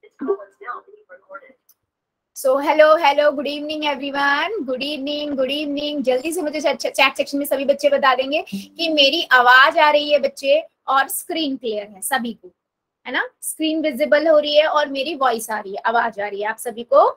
सो hello hello, good evening everyone, good evening good evening. जल्दी से मुझे चैट सेक्शन में सभी बच्चे बता देंगे कि मेरी आवाज आ रही है बच्चे, और स्क्रीन क्लियर है सभी को, है ना? स्क्रीन विजिबल हो रही है और मेरी वॉइस आ रही है, आवाज आ रही है आप सभी को?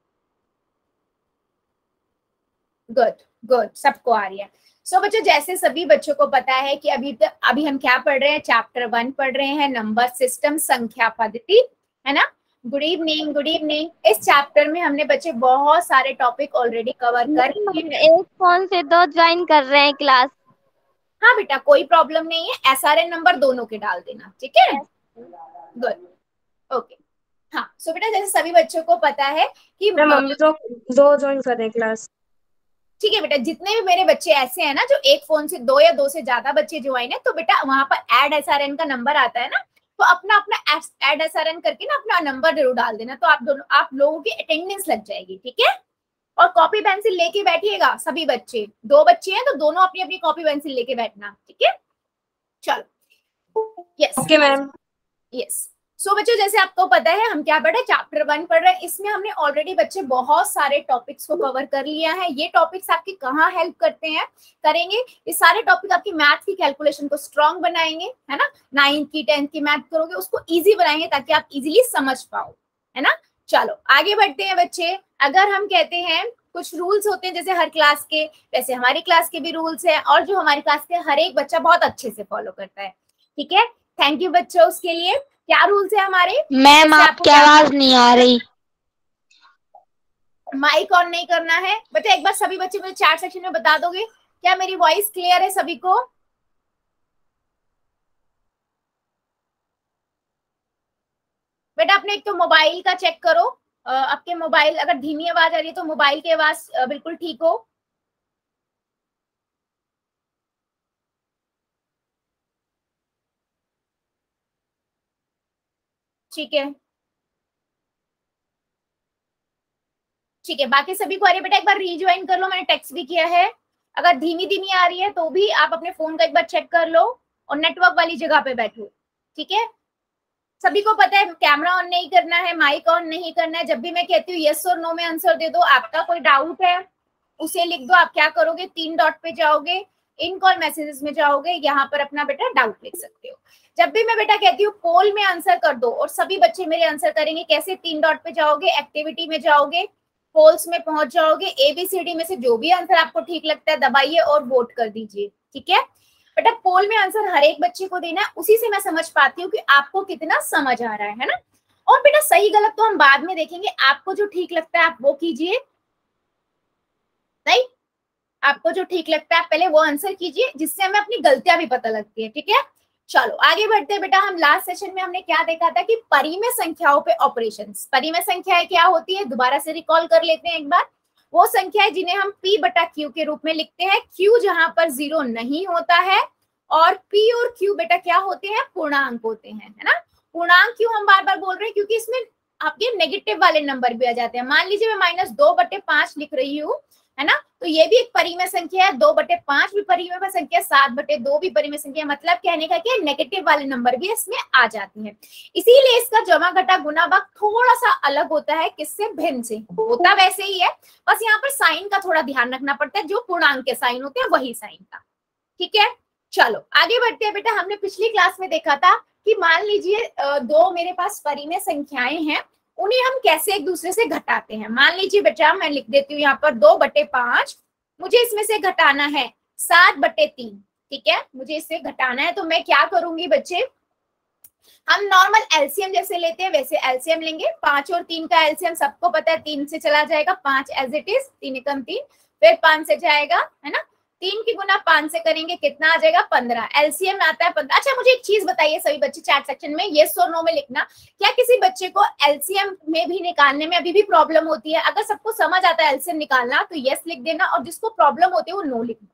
गुड गुड, सबको आ रही है। सो बच्चों, जैसे सभी बच्चों को पता है कि अभी हम क्या पढ़ रहे हैं, चैप्टर 1 पढ़ रहे हैं, नंबर सिस्टम, संख्या पद्धति, है ना? Good evening good evening. इस चैप्टर में हमने बच्चे बहुत सारे टॉपिक ऑलरेडी कवर कर लिए। एक फोन से 2 ज्वाइन कर रहे हैं क्लास। हाँ बेटा, कोई प्रॉब्लम नहीं है, SRN नंबर दोनों के डाल देना, ठीक है? Good, okay. हाँ, सो बेटा जैसे सभी बच्चों को पता है कि मम्मी तो 2 ज्वाइन कर रहे हैं क्लास। ठीक है बेटा, जितने भी मेरे बच्चे ऐसे हैं ना जो एक फोन से 2 या 2 से ज्यादा बच्चे ज्वाइन है, तो बेटा वहां पर ऐड SRN का नंबर आता है ना, तो अपना अपना ऐड SRN करके ना अपना नंबर जरूर डाल देना, तो आप लोगों की अटेंडेंस लग जाएगी, ठीक है? और कॉपी पेंसिल लेके बैठिएगा सभी बच्चे, 2 बच्चे हैं तो दोनों अपनी अपनी कॉपी पेंसिल लेके बैठना, ठीक है? चलो, yes okay ma'am. Yes. So बच्चों, जैसे आपको पता है हम क्या पढ़ रहे हैं, चैप्टर 1 पढ़ रहे हैं। इसमें हमने ऑलरेडी बच्चे बहुत सारे टॉपिक्स को कवर कर लिया है। ये टॉपिक्स आपकी कहाँ हेल्प करते हैं, करेंगे? ये सारे टॉपिक आपकी मैथ की कैलकुलेशन को स्ट्रॉन्ग बनाएंगे, है ना? 9th की 10th की मैथ करोगे उसको इजी बनाएंगे ताकि आप इजीली समझ पाओ, है ना? चलो आगे बढ़ते हैं बच्चे। अगर हम कहते हैं कुछ रूल्स होते हैं जैसे हर क्लास के, वैसे हमारी क्लास के भी रूल्स है, और जो हमारी क्लास के हर एक बच्चा बहुत अच्छे से फॉलो करता है, ठीक है? थैंक यू बच्चों उसके लिए। क्या रूल्स है हमारे? मैम आपकी आवाज नहीं आ रही। माइक ऑन नहीं करना है बेटा। एक बार सभी बच्चे मुझे चैट सेक्शन में बता दोगे क्या मेरी वॉइस क्लियर है सभी को? बेटा अपने एक तो मोबाइल का चेक करो, आपके मोबाइल अगर धीमी आवाज आ रही है तो मोबाइल की आवाज बिल्कुल ठीक हो। ठीक है ठीक है, बाकी सभी को आ रही है बेटा, एक बार रीज्वाइन कर लो, मैंने टेक्स्ट भी किया है। अगर धीमी धीमी आ रही है तो भी आप अपने फोन का एक बार चेक कर लो और नेटवर्क वाली जगह पे बैठो, ठीक है? सभी को पता है कैमरा ऑन नहीं करना है, माइक ऑन नहीं करना है। जब भी मैं कहती हूँ यस और नो में आंसर दे दो। आपका कोई डाउट है उसे लिख दो। आप क्या करोगे, 3 डॉट पे जाओगे, इन कॉल मैसेजेस में जाओगे, यहाँ पर अपना बेटा डाउट लिख सकते हो। जब भी मैं बेटा कहती हूँ पोल में आंसर कर दो, और सभी बच्चे मेरे आंसर करेंगे। कैसे? 3 डॉट पे जाओगे, एक्टिविटी में जाओगे, पोल्स में पहुंच जाओगे, ABCD में से जो भी आंसर आपको ठीक लगता है दबाइए और वोट कर दीजिए, ठीक है? बेटा पोल में आंसर हर एक बच्चे को देना है, उसी से मैं समझ पाती हूँ कि आपको कितना समझ आ रहा है ना? और बेटा सही गलत तो हम बाद में देखेंगे, आपको जो ठीक लगता है आप वो कीजिए, राइट? आपको जो ठीक लगता है पहले वो आंसर कीजिए, जिससे हमें अपनी गलतियां भी पता लगती है, ठीक है? चलो आगे बढ़ते हैं बेटा। हम लास्ट सेशन में हमने क्या देखा था कि परिमेय संख्याओं पे ऑपरेशंस। परिमेय संख्याएं क्या होती है, दोबारा से रिकॉल कर लेते हैं एक बार। वो संख्याएं जिन्हें हम P बटा Q के रूप में लिखते हैं। Q जहां पर 0 नहीं होता है, और P और Q बेटा क्या होते हैं, पूर्णांक होते हैं, है ना? पूर्णांक क्यों हम बार बार बोल रहे हैं, क्योंकि इसमें आपके नेगेटिव वाले नंबर भी आ जाते हैं। मान लीजिए मैं -2/5 लिख रही हूँ, है ना? तो ये भी एक परिमेय संख्या है। 2/5 भी परिमेय संख्या, 7/2 भी परिमेय संख्या। मतलब कहने का कि नेगेटिव वाले नंबर भी इसमें आ जाते हैं। इसीलिए इसका जमा घटा गुना भाग थोड़ा सा अलग होता है, किससे? भिन्न से। होता वैसे ही है, बस यहाँ पर साइन का थोड़ा ध्यान रखना पड़ता है, जो पूर्णांक के साइन होते हैं वही साइन का, ठीक है? चलो आगे बढ़ते हैं बेटा। हमने पिछली क्लास में देखा था कि मान लीजिए 2 मेरे पास परिमेय संख्याएं हैं, उन्हें हम कैसे एक दूसरे से घटाते हैं। मान लीजिए बेटा मैं लिख देती हूँ यहाँ पर 2/5, मुझे इसमें से घटाना है 7/3, ठीक है? मुझे इससे घटाना है, तो मैं क्या करूंगी बच्चे, हम नॉर्मल एलसीएम जैसे लेते हैं वैसे एलसीएम लेंगे। 5 और 3 का एलसीएम सबको पता है, 3 से चला जाएगा, 5 एज इट इज, 3 एकम 3, फिर 5 से जाएगा, है ना? 3 की गुना 5 से करेंगे, कितना आ जाएगा? 15। एलसीएम आता है 15। अच्छा मुझे एक चीज बताइए सभी बच्चे चैट सेक्शन में, येस और नो में लिखना, क्या किसी बच्चे को एलसीएम में भी निकालने में अभी भी प्रॉब्लम होती है? अगर सबको समझ आता है एलसीएम निकालना तो येस लिख देना, और जिसको प्रॉब्लम होती है वो नो लिखना।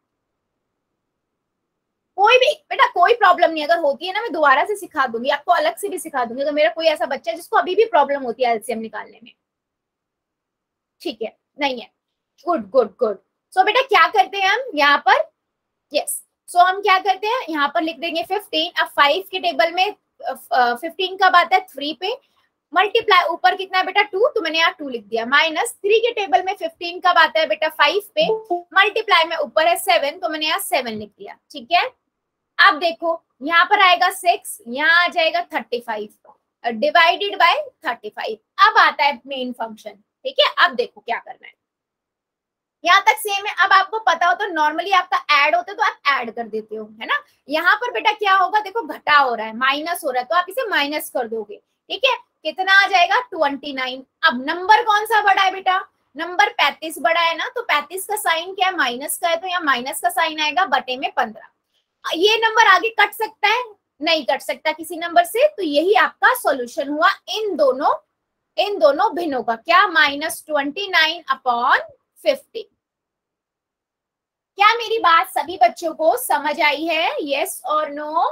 कोई भी बेटा कोई प्रॉब्लम नहीं, अगर होती है ना मैं दोबारा से सिखा दूंगी, आपको अलग से भी सिखा दूंगी। अगर मेरा कोई ऐसा बच्चा है जिसको अभी भी प्रॉब्लम होती है एलसीएम निकालने में, ठीक है? नहीं है, गुड गुड गुड। सो बेटा क्या करते हैं हम यहाँ पर, यस, सो हम क्या करते हैं यहाँ पर लिख देंगे 15। अब 5 के टेबल में 15 कब आता है? 3 पे। मल्टीप्लाई ऊपर कितना है बेटा 2, तो मैंने यहाँ 2 लिख दिया, माइनस 3 के टेबल में 15 कब आता है बेटा 5 पे, मल्टीप्लाई में ऊपर है 7, तो मैंने यहाँ 7 लिख दिया। ठीक है, अब देखो यहाँ पर आएगा 6, यहाँ आ जाएगा 35 डिवाइडेड बाय 35। अब आता है मेन फंक्शन। ठीक है, अब देखो क्या करना है, यहाँ तक सेम है। अब आपको पता हो तो नॉर्मली आपका ऐड होता है तो आप ऐड कर देते हो, है ना। यहाँ पर बेटा क्या होगा, देखो घटा हो रहा है, माइनस हो रहा है, तो आप इसे माइनस कर दोगे। ठीक है, कितना आ जाएगा 29। अब नंबर कौन सा बड़ा है बेटा, नंबर 35 बड़ा है ना, तो 35 का साइन क्या है, माइनस का है, तो यहाँ माइनस का साइन आएगा बटे में 15। ये नंबर आगे कट सकता है, नहीं कट सकता किसी नंबर से, तो यही आपका सॉल्यूशन हुआ इन दोनों भिन्नों का, क्या -29/50। क्या मेरी बात सभी बच्चों को समझ आई है, यस और नो?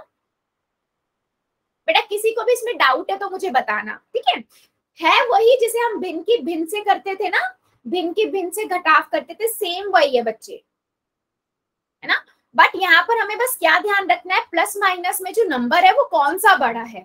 बेटा किसी को भी इसमें डाउट है तो मुझे बताना। ठीक है वही जिसे हम भिन्न की भिन्न से करते थे ना, भिन्न की भिन्न से घटाव करते थे, सेम वही है बच्चे, है ना। बट यहाँ पर हमें बस क्या ध्यान रखना है, प्लस माइनस में जो नंबर है वो कौन सा बड़ा है।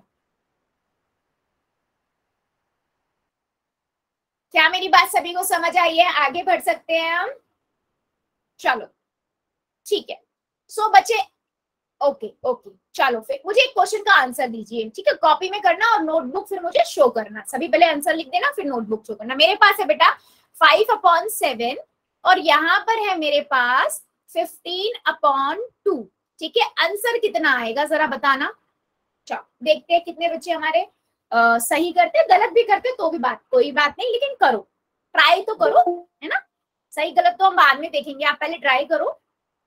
क्या मेरी बात सभी को समझ आई है, आगे बढ़ सकते हैं हम? चलो ठीक है, सो बच्चे ओके चलो फिर मुझे एक क्वेश्चन का आंसर दीजिए। ठीक है, कॉपी में करना और नोटबुक फिर मुझे शो करना। सभी पहले आंसर लिख देना फिर नोटबुक शो करना। मेरे पास है बेटा 5/7 और यहाँ पर है मेरे पास 15/2। ठीक है, आंसर कितना आएगा जरा बताना। चलो देखते हैं कितने बच्चे हमारे सही करते, गलत भी करते तो भी कोई बात नहीं, लेकिन करो, ट्राई तो करो, है ना। सही गलत तो हम बाद में देखेंगे, आप पहले ट्राई करो।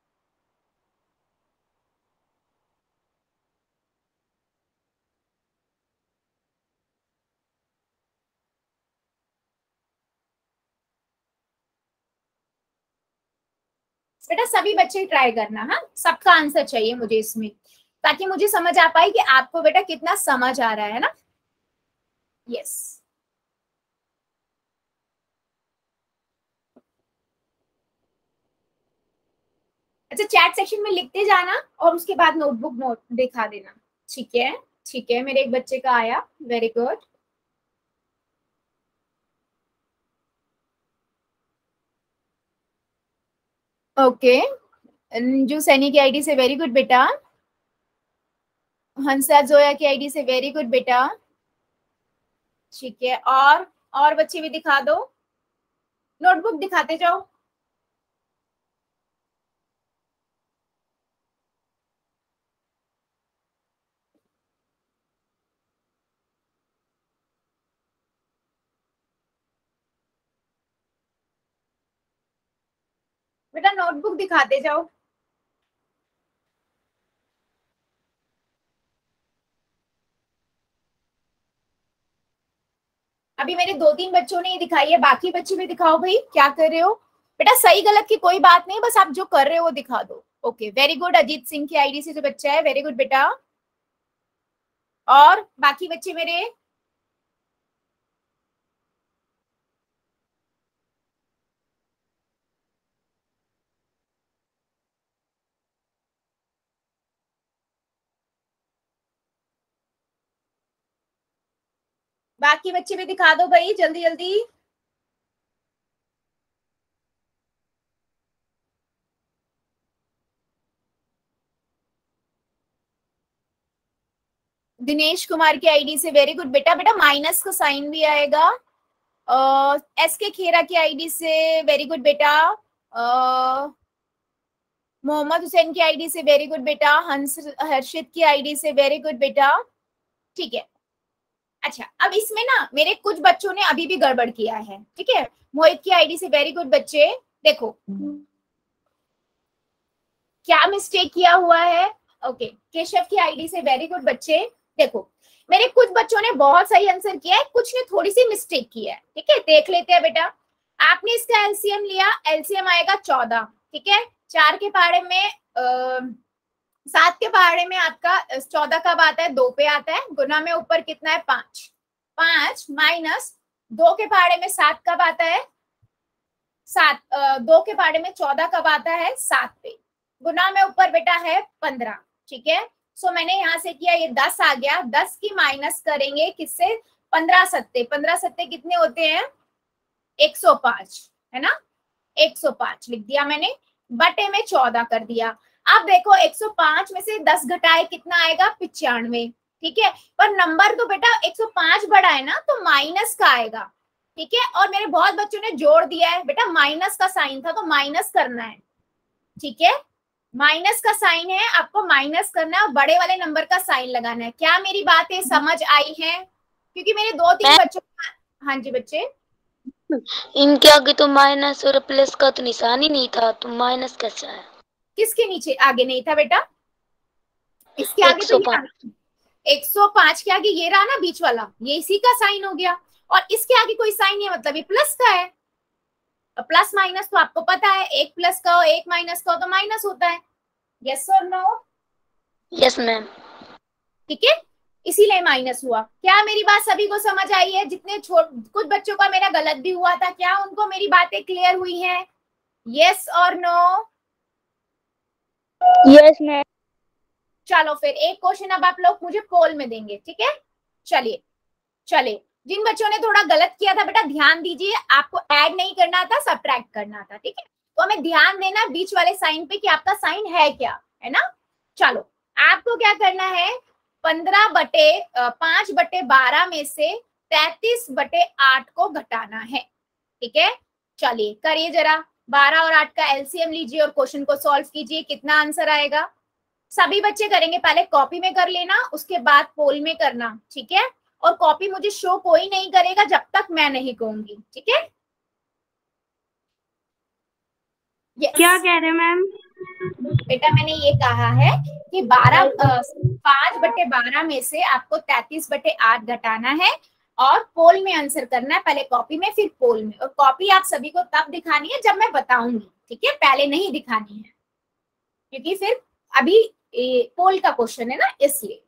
बेटा सभी बच्चे ट्राई करना, हाँ सबका आंसर चाहिए मुझे इसमें, ताकि मुझे समझ आ पाए कि आपको बेटा कितना समझ आ रहा है ना। यस अच्छा, चैट सेक्शन में लिखते जाना और उसके बाद नोटबुक नोट दिखा देना। ठीक है मेरे एक बच्चे का आया, वेरी गुड। ओके जो सैनी की आईडी से वेरी गुड बेटा, हंसा जोया की आईडी से वेरी गुड बेटा। ठीक है, और बच्चे भी दिखा दो, नोटबुक दिखाते जाओ। बेटा नोटबुक दिखाते जाओ। अभी मेरे 2-3 बच्चों ने ये दिखाई है, बाकी बच्चे भी दिखाओ भाई, क्या कर रहे हो बेटा। सही गलत की कोई बात नहीं, बस आप जो कर रहे हो वो दिखा दो। Okay very good, Ajit Singh की आईडी से जो बच्चा है वेरी गुड बेटा। और बाकी बच्चे मेरे, बाकी बच्चे भी दिखा दो भाई जल्दी जल्दी। दिनेश कुमार की आईडी से वेरी गुड बेटा। बेटा माइनस का साइन भी आएगा। एस के खेरा की आईडी से वेरी गुड बेटा। मोहम्मद हुसैन की आईडी से वेरी गुड बेटा। हर्षित की आईडी से वेरी गुड बेटा। ठीक है, अच्छा अब इसमें ना मेरे कुछ बच्चों ने अभी भी गड़बड़ किया है। ठीक है, मोहित की आईडी से वेरी गुड बच्चे, देखो क्या मिस्टेक किया हुआ है। ओके केशव की आईडी से वेरी गुड बच्चे, देखो मेरे कुछ बच्चों ने बहुत सही आंसर किया है, कुछ ने थोड़ी सी मिस्टेक की है। ठीक है, देख लेते हैं बेटा। आपने इसका एलसीएम लिया, एलसीएम आएगा 14। ठीक है, 4 के पहाड़े में 7 के पहाड़े में आपका 14 कब आता है, 2 पे आता है, गुना में ऊपर कितना है 5 माइनस 2 के पहाड़े में 7 कब आता है 7, 2 के पहाड़े में 14 कब आता है 7 पे, गुना में ऊपर बेटा है 15। ठीक है, सो मैंने यहाँ से किया, ये 10 आ गया, 10 की माइनस करेंगे किससे, 15 सत्ते कितने होते हैं? 105, है ना? 105 लिख दिया मैंने, बटे में 14 कर दिया। अब देखो 105 में से 10 घटाए कितना आएगा? 95। ठीक है, पर नंबर तो बेटा 105 बड़ा है ना, तो माइनस का आएगा। ठीक है, और मेरे बहुत बच्चों ने जोड़ दिया है बेटा, माइनस का साइन था तो माइनस करना है। ठीक है, माइनस का साइन है, आपको माइनस करना है और बड़े वाले नंबर का साइन लगाना है। क्या मेरी बातें समझ आई है? क्योंकि मेरे 2-3 बच्चों का, हाँ जी बच्चे, इनके आगे तो माइनस और प्लस का तो निशान ही नहीं था, तो माइनस कैसे आया? किसके नीचे आगे नहीं था बेटा? इसके आगे तो ये 105। रहा, 105 के आगे ये रहा ना बीच वाला, ये इसी का साइन हो गया। और इसके आगे कोई साइन नहीं है, मतलब ये प्लस का है। प्लस माइनस तो आपको पता है, एक प्लस का हो एक माइनस का हो तो माइनस होता है। यस और नो? Yes ma'am. ठीक है, इसीलिए माइनस हुआ। क्या मेरी बात सभी को समझ आई है? जितने कुछ बच्चों का मेरा गलत भी हुआ था, क्या उनको मेरी बातें क्लियर हुई हैं? यस और नो? Yes ma'am. चलो फिर एक क्वेश्चन अब आप लोग मुझे पोल में देंगे, ठीक है? चलिए चलिए, जिन बच्चों ने थोड़ा गलत किया था बेटा ध्यान दीजिए, आपको ऐड नहीं करना था, सब्ट्रैक्ट करना था। ठीक है, तो हमें ध्यान देना बीच वाले साइन पे कि आपका साइन है क्या, है ना? चलो, आपको क्या करना है, 5/12 में से 33/8 को घटाना है। ठीक है, चलिए करिए जरा, 12 और 8 का एलसीएम लीजिए और क्वेश्चन को सॉल्व कीजिए, कितना आंसर आएगा? सभी बच्चे करेंगे, पहले कॉपी में कर लेना, उसके बाद पोल में करना। ठीक है, और कॉपी मुझे शो कोई नहीं करेगा जब तक मैं नहीं कहूंगी। ठीक है, क्या कह रहे हैं मैम? बेटा मैंने ये कहा है कि 5/12 में से आपको 33/8 घटाना है और पोल में आंसर करना है, पहले कॉपी में फिर पोल में। और कॉपी आप सभी को तब दिखानी है जब मैं बताऊंगी, ठीक है? पहले नहीं दिखानी है, क्योंकि फिर अभी पोल का क्वेश्चन है ना, इसलिए।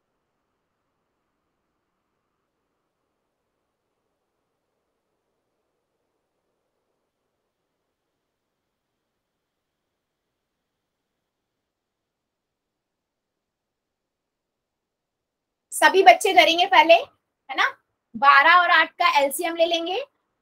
सभी बच्चे करेंगे पहले, है ना? 12 और 8 का एलसीएम ले लेंगे।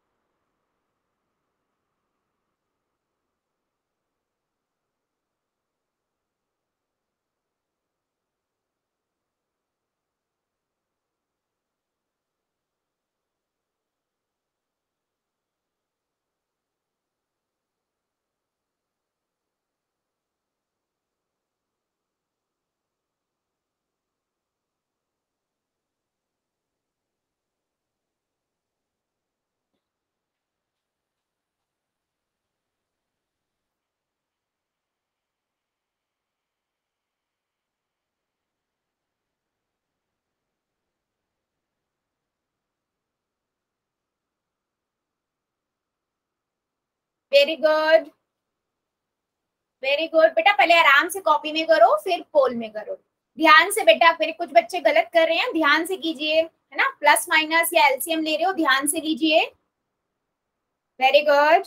वेरी गुड, वेरी गुड बेटा, पहले आराम से कॉपी में करो फिर पोल में करो। ध्यान से बेटा, मेरे कुछ बच्चे गलत कर रहे हैं, ध्यान से कीजिए, है ना? प्लस माइनस या एलसीएम ले रहे हो, ध्यान से लीजिए। वेरी गुड,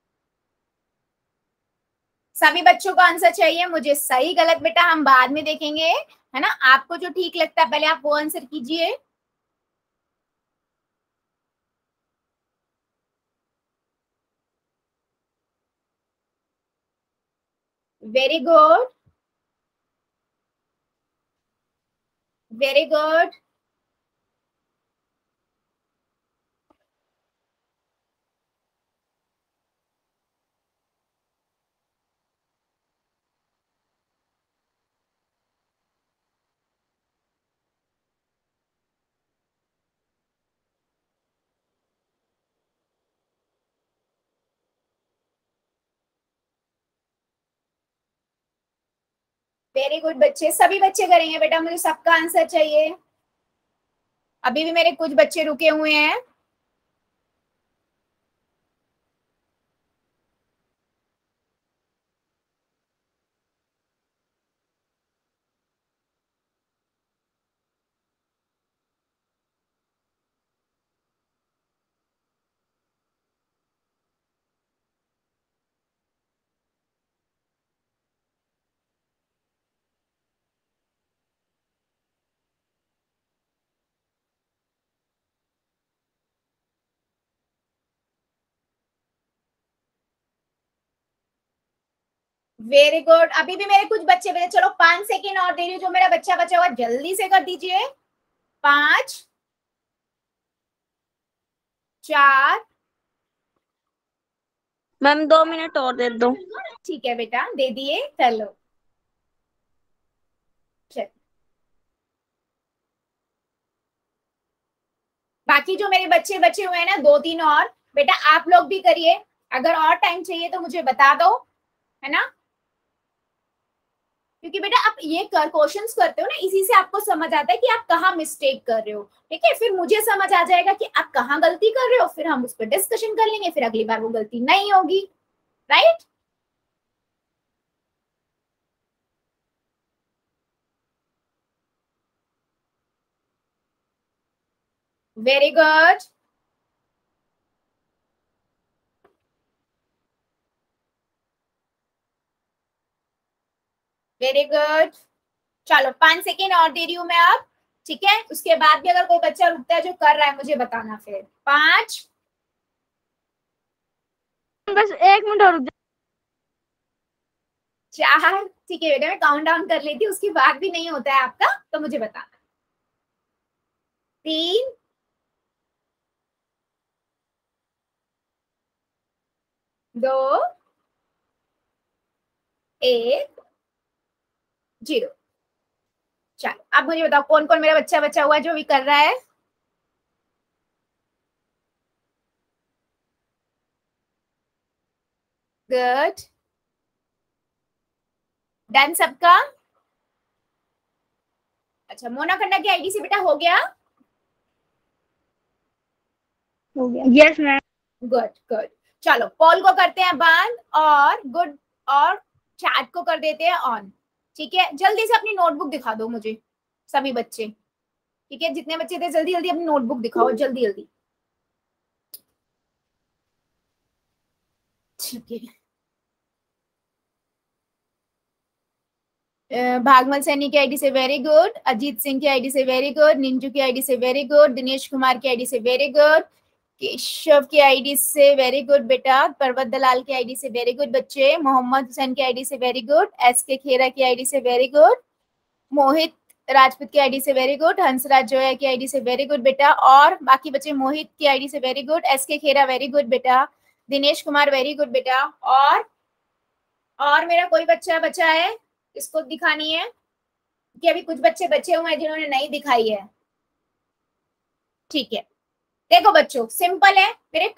सभी बच्चों को आंसर चाहिए मुझे। सही गलत बेटा हम बाद में देखेंगे, है ना? आपको जो ठीक लगता है पहले आप वो आंसर कीजिए। Very good, very good, very good बच्चे, सभी बच्चे करेंगे बेटा, मुझे सबका आंसर चाहिए। अभी भी मेरे कुछ बच्चे रुके हुए हैं। Very good. अभी भी मेरे कुछ बच्चे बचे, चलो 5 सेकेंड और दे रही हूँ, जो मेरा बच्चा बचा हुआ जल्दी से कर दीजिए। 5 4। मैम 2 मिनट और दे दो। ठीक है बेटा, दे दिए, कर लो। चल, बाकी जो मेरे बच्चे बचे हुए हैं ना, 2-3 और बेटा आप लोग भी करिए। अगर और टाइम चाहिए तो मुझे बता दो, है ना, क्योंकि बेटा आप ये क्वेश्चंस करते हो ना, इसी से आपको समझ आता है कि आप कहाँ मिस्टेक कर रहे हो। ठीक है, फिर मुझे समझ आ जाएगा कि आप कहाँ गलती कर रहे हो, फिर हम उस पर डिस्कशन कर लेंगे, फिर अगली बार वो गलती नहीं होगी। Right? Very good. Very good. चलो 5 सेकेंड और दे रही हूं मैं अब। ठीक है, उसके बाद भी अगर कोई बच्चा रुकता है जो कर रहा है, मुझे बताना फिर। 5 बस 1 मिनट और रुक 4। ठीक है बेटा, मैं काउंट डाउन कर लेती हूँ, उसके बाद भी नहीं होता है आपका तो मुझे बताना। 3 2 1 0। चलो अब मुझे बताओ कौन कौन मेरा बच्चा बचा हुआ है जो भी कर रहा है। गुड। डन सबका? अच्छा, मोना खन्ना की आईडी से बेटा हो गया? हो गया। Yes ma'am. Good good. चलो पोल को करते हैं बंद, और गुड, और चैट को कर देते हैं ऑन। ठीक है, जल्दी से अपनी नोटबुक दिखा दो मुझे सभी बच्चे। ठीक है, जितने बच्चे थे जल्दी जल्दी अपनी नोटबुक दिखाओ, जल्दी जल्दी। ठीक है। भागमल सैनी की आईडी से वेरी गुड, अजीत सिंह की आईडी से वेरी गुड, निंजू की आईडी से वेरी गुड, दिनेश कुमार की आईडी से वेरी गुड, केशव की आईडी से वेरी गुड बेटा, पर्वत दलाल की आईडी से वेरी गुड बच्चे, मोहम्मद हुसैन की आईडी से वेरी गुड, एस के खेरा की आईडी से वेरी गुड, मोहित राजपूत की आईडी से वेरी गुड, हंसराज जोया की आईडी से वेरी गुड बेटा, और बाकी बच्चे मोहित की आईडी से वेरी गुड, एस के खेरा वेरी गुड बेटा, दिनेश कुमार वेरी गुड बेटा। और मेरा कोई बच्चा बचा है, इसको दिखानी है कि अभी कुछ बच्चे बचे हुए हैं जिन्होंने नहीं दिखाई है। ठीक है, देखो बच्चों सिंपल है, मेरे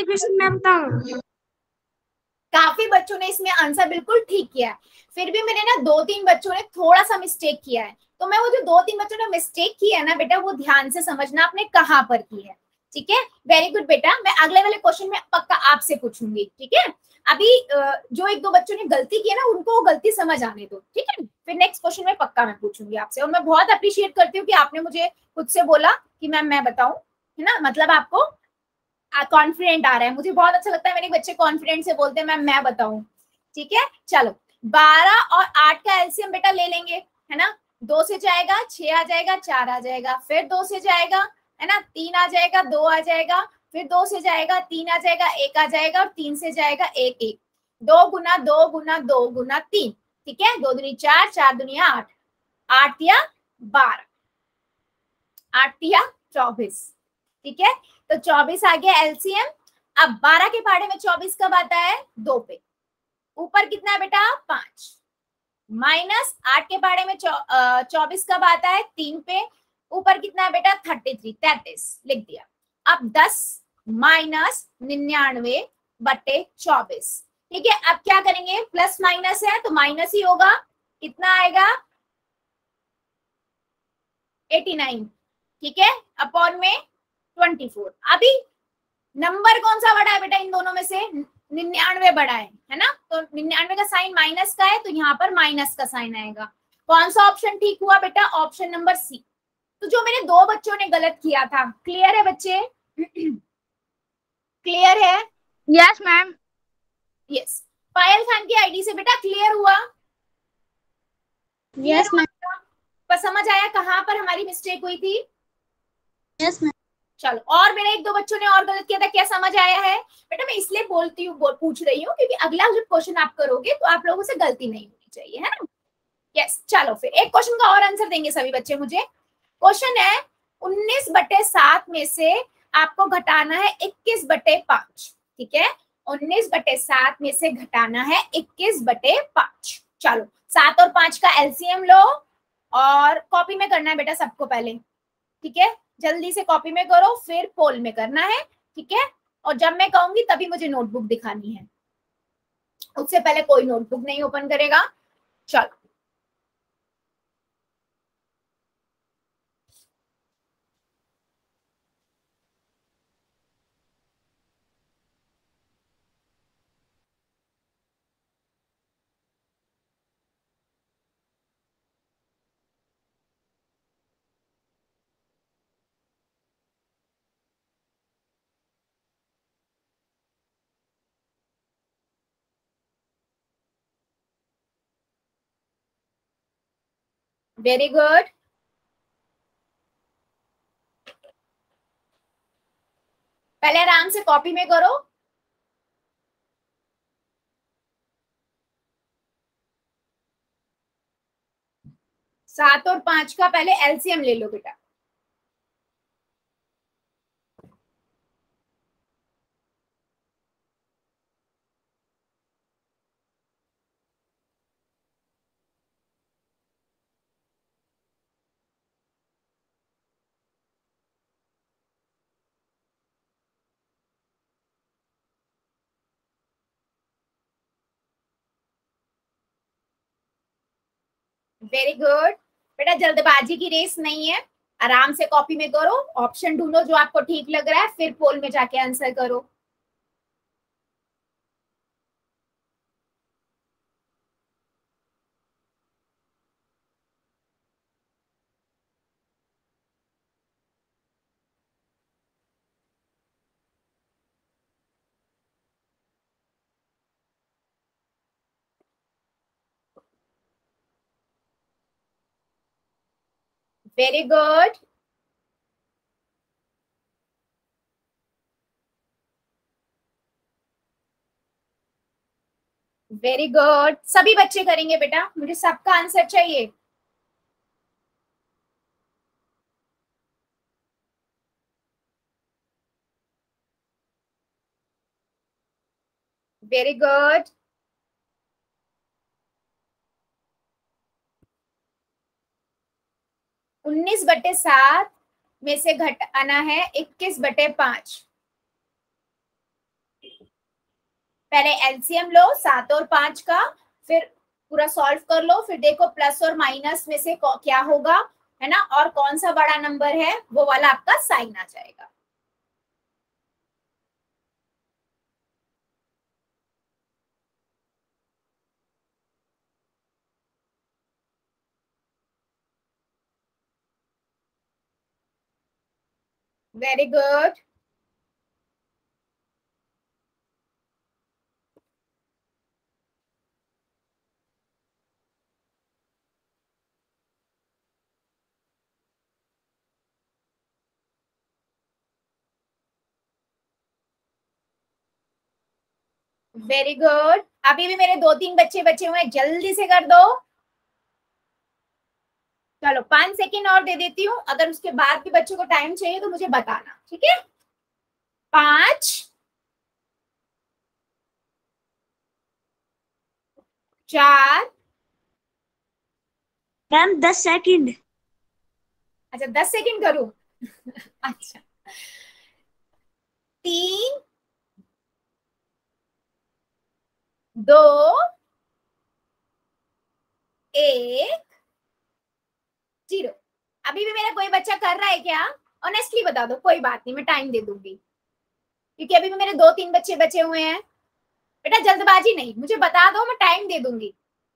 काफी बच्चों ने इसमें आंसर बिल्कुल ठीक किया है। फिर भी मेरे ना 2-3 बच्चों ने थोड़ा सा मिस्टेक किया है, तो मैं वो जो 2-3 बच्चों ने मिस्टेक की है ना बेटा, वो ध्यान से समझना आपने कहाँ पर की है। ठीक है, वेरी गुड बेटा, मैं अगले वाले क्वेश्चन में पक्का आपसे पूछूंगी। ठीक है, अभी जो 1-2 बच्चों ने गलती की है ना, उनको वो गलती समझ आने दो। ठीक है, फिर नेक्स्ट क्वेश्चन में पक्का मैं पूछूंगी आपसे। और मैं बहुत अप्रिशिएट करती हूँ कि आपने मुझे खुद से बोला कि मैम मैं बताऊं, है ना, मतलब आपको कॉन्फिडेंट आ रहा है। मुझे बहुत अच्छा लगता है मेरे बच्चे कॉन्फिडेंट से बोलते हैं मैम मैं बताऊं। ठीक है, चलो 12 और 8 का एलसीएम बेटा ले लेंगे, है ना। 2 से जाएगा 6 आ जाएगा, 4 आ जाएगा, फिर 2 से जाएगा, है ना, 3 आ जाएगा, 2 आ जाएगा, फिर 2 से जाएगा 3 आ जाएगा, 1 आ जाएगा, और 3 से जाएगा 1 1। 2 गुना 2 गुना 2 गुना 3। ठीक है, 2 दूनी 4, 4 दूनी 8, 8 दिया 12, 8 दिया 24। ठीक है, तो 24 आ गया एलसीएम। अब 12 के पहाड़े में 24 कब आता है? 2 पे। ऊपर कितना है बेटा? 5। माइनस 8 के पहाड़े में 24 कब आता है? 3 पे। ऊपर कितना है बेटा? 33, 33 लिख दिया। अब 10 माइनस 99/24। ठीक है, अब क्या करेंगे? प्लस माइनस है तो माइनस ही होगा। कितना आएगा? 89। ठीक है, अपॉन में 24। अभी नंबर कौन सा बड़ा है बेटा इन दोनों में से? 99 बड़ा है ना, तो 99 का साइन माइनस का है, तो यहाँ पर माइनस का साइन आएगा। कौन सा ऑप्शन ठीक हुआ बेटा? Option number C. तो जो मेरे 2 बच्चों ने गलत किया था, क्लियर है बच्चे? क्लियर है? Yes ma'am. Yes. Payal Khan की आईडी से बेटा क्लियर हुआ? Yes ma'am. पर समझ आया कहाँ पर हमारी मिस्टेक हुई थी? Yes ma'am. चलो, और मेरे एक दो बच्चों ने और गलत किया था, क्या समझ आया है बेटा? मैं इसलिए बोलती हूँ, पूछ रही हूँ, क्योंकि अगला जब क्वेश्चन आप करोगे तो आप लोगों से गलती नहीं होनी चाहिए, है ना? यस, चलो फिर एक क्वेश्चन का और आंसर देंगे सभी बच्चे मुझे। क्वेश्चन है 19/7 में से आपको घटाना है 21/5, ठीक है? 19/7 में से घटाना है 21/5। चलो 7 और 5 का एलसीएम लो, और कॉपी में करना है बेटा सबको पहले, ठीक है? जल्दी से कॉपी में करो, फिर पोल में करना है, ठीक है? और जब मैं कहूंगी तभी मुझे नोटबुक दिखानी है, उससे पहले कोई नोटबुक नहीं ओपन करेगा। चलो, वेरी गुड। पहले आराम से कॉपी में करो। सात और 5 का पहले एलसीएम ले लो बेटा। वेरी गुड बेटा, जल्दबाजी की रेस नहीं है, आराम से कॉपी में करो, ऑप्शन ढूंढो जो आपको ठीक लग रहा है, फिर पोल में जाके आंसर करो। Very good. वेरी गुड, सभी बच्चे करेंगे बेटा, मुझे सबका आंसर चाहिए। Very good. 19/7 में से घटाना है 21/5। पहले एलसीएम लो 7 और 5 का, फिर पूरा सॉल्व कर लो, फिर देखो प्लस और माइनस में से क्या होगा, है ना? और कौन सा बड़ा नंबर है वो वाला आपका साइन आ जाएगा। Very good. वेरी गुड, अभी भी मेरे 2-3 बच्चे बचे हुए हैं, जल्दी से कर दो। चलो 5 सेकेंड और दे देती हूँ, अगर उसके बाद भी बच्चों को टाइम चाहिए तो मुझे बताना, ठीक है? 5, 4, मैम 10 सेकंड। अच्छा 10 सेकेंड करूं? अच्छा, 3, 2, 1, 0। अभी भी मेरा कोई बच्चा कर रहा है क्या? ऑनेस्टली बता दो, कोई बात नहीं, मैं टाइम दे दूंगी, क्योंकि अभी भी मेरे 2-3 बच्चे बचे हुए हैं। बेटा जल्दबाजी नहीं, मुझे बता दो, मैं टाइम दे दूंगी।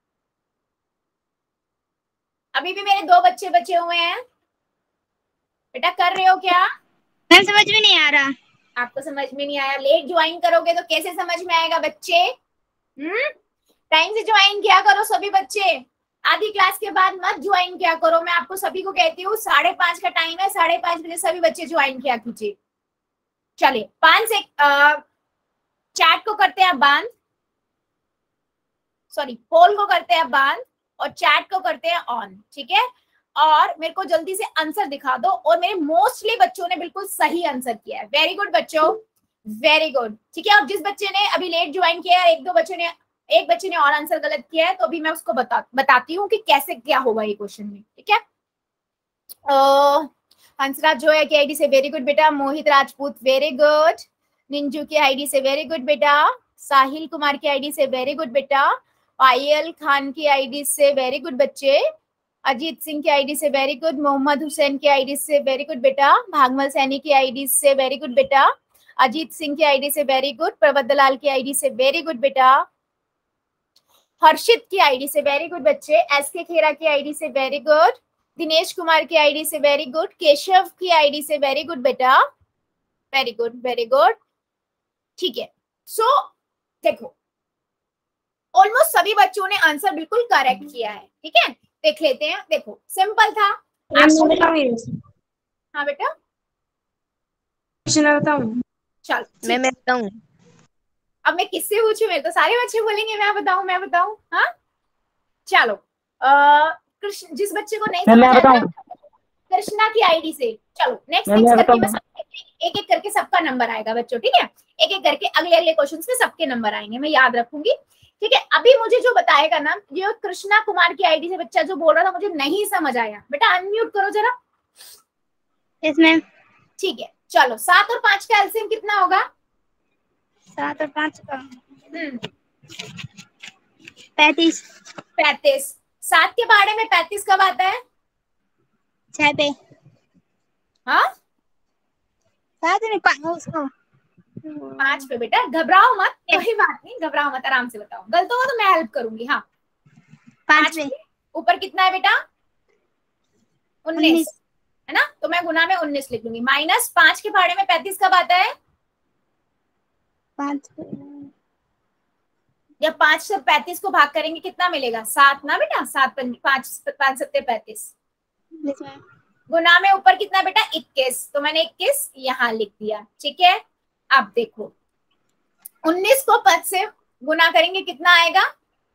अभी भी मेरे 2 बच्चे बचे हुए हैं, बेटा कर रहे हो क्या? मैम समझ में नहीं आ रहा। आपको समझ में नहीं आया? लेट ज्वाइन करोगे तो कैसे समझ में आएगा बच्चे? टाइम से ज्वाइन किया करो सभी बच्चे। आधी क्लास के बाद मत ज्वाइन किया करो, मैं आपको सभी को कहती हूँ 5:30 का टाइम है, 5:30 बजे सभी बच्चे ज्वाइन किया कीजिए। चलिए 5 से चैट को करते हैं बंद, सॉरी पोल को करते हैं बंद और चैट को करते हैं ऑन, ठीक है। और मेरे को जल्दी से आंसर दिखा दो, और मेरे मोस्टली बच्चों ने बिल्कुल सही आंसर किया है, वेरी गुड बच्चों, वेरी गुड, ठीक है। और जिस बच्चे ने अभी लेट ज्वाइन किया है, एक बच्चे ने और आंसर गलत किया है, तो अभी मैं उसको बताती हूँ कि कैसे क्या होगा ये क्वेश्चन में, ठीक है। हंसराज जो है की आईडी से वेरी गुड बेटा, मोहित राजपूत वेरी गुड, निंजू की आईडी से वेरी गुड बेटा, साहिल कुमार की आईडी से वेरी गुड बेटा, पायल खान की आईडी से वेरी गुड बच्चे, अजीत सिंह की आईडी से वेरी गुड, मोहम्मद हुसैन की आईडी से वेरी गुड बेटा, भागमल सैनी की आईडी से वेरी गुड बेटा, अजीत सिंह की आईडी से वेरी गुड, प्रवत दलाल की आईडी से वेरी गुड बेटा, हर्षित की आईडी से वेरी गुड बच्चे, एसके खेरा की आईडी से वेरी गुड, दिनेश कुमार की आईडी से वेरी गुड, केशव की आईडी से वेरी गुड बेटा, वेरी गुड वेरी गुड, ठीक है। सो देखो ऑलमोस्ट सभी बच्चों ने आंसर बिल्कुल करेक्ट किया है, ठीक है। देख लेते हैं, देखो सिंपल था। हाँ बेटा चल मैं बताऊं। अब मैं किससे पूछूं, मेरे तो सारे बच्चे बोलेंगे मैं बताऊं। हाँ चलो कृष्ण, जिस बच्चे को नहीं समझ आया कृष्णा की आईडी से, चलो नेक्स्ट करके मैं एक एक करके सबका नंबर आएगा बच्चों, ठीक है। एक एक करके अगले क्वेश्चंस में सबके नंबर आएंगे, मैं याद रखूंगी, ठीक है। अभी मुझे जो बताएगा ना, ये कृष्णा कुमार की आईडी से बच्चा जो बोल रहा था मुझे नहीं समझ आया, बेटा अनम्यूट करो जरा। Yes ma'am. ठीक है चलो 7 और 5 का एलसीएम कितना होगा? 7 और 5 का 35। 7 के बारे में 35 कब आता है? 6 पे। हाँ 7 में 5 पे बेटा, घबराओ मत, कोई बात नहीं, घबराओ मत, आराम से बताओ, गलत होगा तो मैं हेल्प करूंगी। हाँ 5 पे ऊपर कितना है बेटा? 19 है ना, तो मैं गुना में 19 लिख लूंगी। माइनस 5 के भाड़े में 35 कब आता है? 5 जब 5 से 35 को भाग करेंगे कितना मिलेगा? 7 ना बेटा, 7 5 7 35 गुना में ऊपर कितना बेटा? 21, तो मैंने 21 यहाँ लिख दिया, ठीक है। अब देखो 19 को 5 से गुना करेंगे कितना आएगा?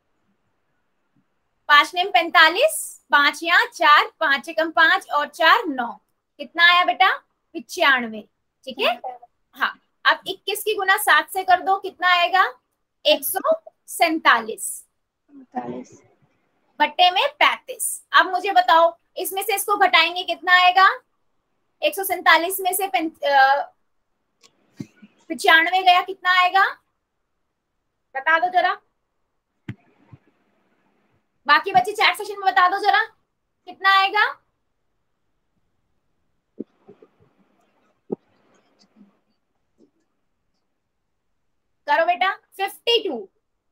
5 ने 45, 5 यहाँ 4, 5 एकम 5 और 4 9, कितना आया बेटा? 95, ठीक है। हाँ अब 21 की गुना 7 से कर दो, कितना आएगा? 147 बट्टे में 35। अब मुझे बताओ इसमें से इसको घटाएंगे कितना आएगा? 147 में से 95 गया, कितना आएगा? बता दो जरा, बाकी बच्चे चैट सेशन में बता दो जरा कितना आएगा? करो बेटा। 52